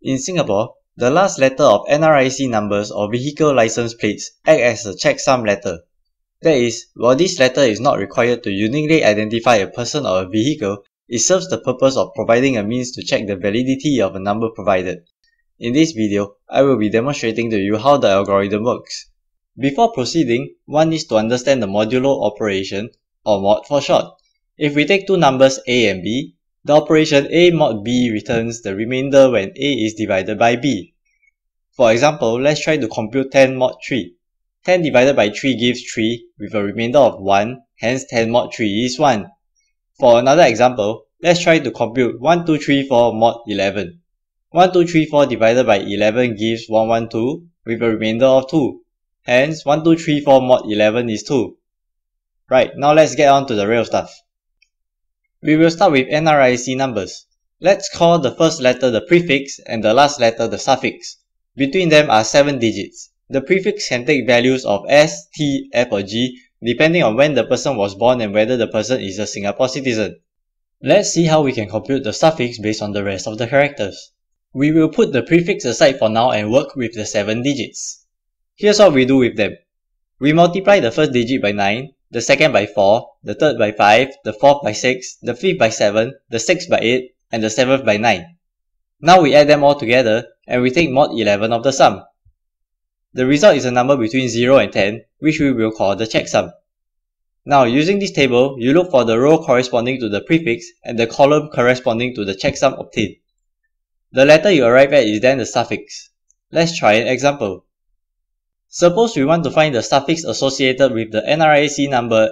In Singapore, the last letter of NRIC numbers or vehicle license plates act as a checksum letter. That is, while this letter is not required to uniquely identify a person or a vehicle, it serves the purpose of providing a means to check the validity of a number provided. In this video, I will be demonstrating to you how the algorithm works. Before proceeding, one needs to understand the modulo operation, or mod for short. If we take two numbers a and b, the operation a mod b returns the remainder when a is divided by b. For example, let's try to compute 10 mod 3. 10 divided by 3 gives 3 with a remainder of 1, hence 10 mod 3 is 1. For another example, let's try to compute 1, 2, 3, 4 mod 11. 1, 2, 3, 4 divided by 11 gives 1, 1, 2 with a remainder of 2. Hence, 1, 2, 3, 4 mod 11 is 2. Right, now let's get on to the real stuff. We will start with NRIC numbers. Let's call the first letter the prefix and the last letter the suffix. Between them are 7 digits. The prefix can take values of S, T, F or G depending on when the person was born and whether the person is a Singapore citizen. Let's see how we can compute the suffix based on the rest of the characters. We will put the prefix aside for now and work with the 7 digits. Here's what we do with them. We multiply the first digit by 9, the second by 4, the third by 5, the fourth by 6, the fifth by 7, the sixth by 8, and the seventh by 9. Now we add them all together and we take mod 11 of the sum. The result is a number between 0 and 10, which we will call the checksum. Now using this table, you look for the row corresponding to the prefix and the column corresponding to the checksum obtained. The letter you arrive at is then the suffix. Let's try an example. Suppose we want to find the suffix associated with the NRIC number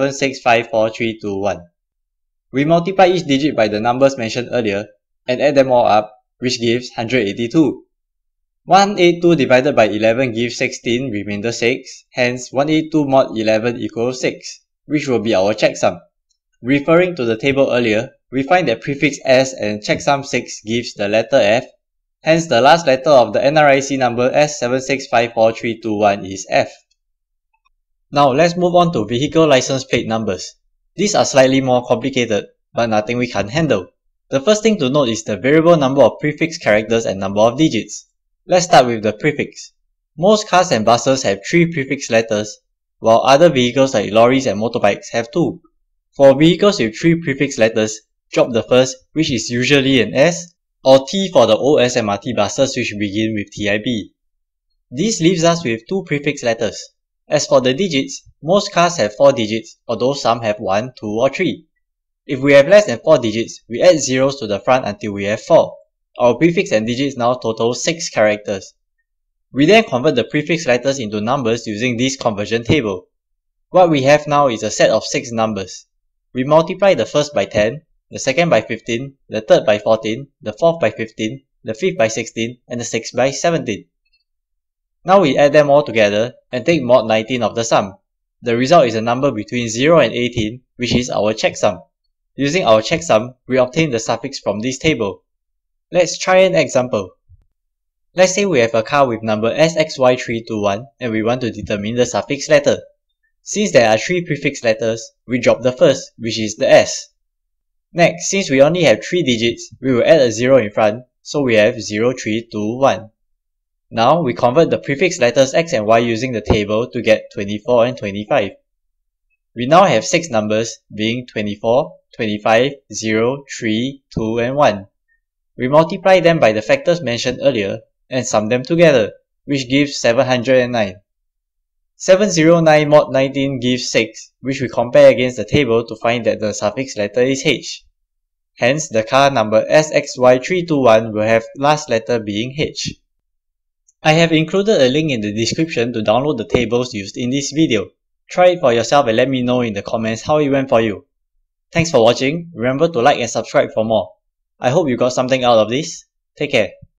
S7654321. We multiply each digit by the numbers mentioned earlier and add them all up, which gives 182. 182 divided by 11 gives 16, remainder 6, hence 182 mod 11 equals 6, which will be our checksum. Referring to the table earlier, we find that prefix S and checksum 6 gives the letter F, hence the last letter of the NRIC number S7654321 is F. Now let's move on to vehicle license plate numbers. These are slightly more complicated, but nothing we can't handle. The first thing to note is the variable number of prefix characters and number of digits. Let's start with the prefix. Most cars and buses have 3 prefix letters, while other vehicles like lorries and motorbikes have 2. For vehicles with 3 prefix letters, drop the first, which is usually an S, or T for the old SMRT buses which begin with TIB. This leaves us with 2 prefix letters. As for the digits, most cars have 4 digits, although some have 1, 2 or 3. If we have less than 4 digits, we add zeros to the front until we have 4. Our prefix and digits now total 6 characters. We then convert the prefix letters into numbers using this conversion table. What we have now is a set of 6 numbers. We multiply the first by 10, the second by 15, the third by 14, the fourth by 15, the fifth by 16, and the sixth by 17. Now we add them all together and take mod 19 of the sum. The result is a number between 0 and 18, which is our checksum. Using our checksum, we obtain the suffix from this table. Let's try an example. Let's say we have a car with number SXY321 and we want to determine the suffix letter. Since there are 3 prefix letters, we drop the first, which is the S. Next, since we only have 3 digits, we will add a 0 in front, so we have 0321. Now, we convert the prefix letters X and Y using the table to get 24 and 25. We now have 6 numbers, being 24, 25, 0, 3, 2, and 1. We multiply them by the factors mentioned earlier and sum them together, which gives 709. 709 mod 19 gives 6, which we compare against the table to find that the suffix letter is H. Hence, the car number SXY321 will have last letter being H. I have included a link in the description to download the tables used in this video. Try it for yourself and let me know in the comments how it went for you. Thanks for watching. Remember to like and subscribe for more. I hope you got something out of this. Take care.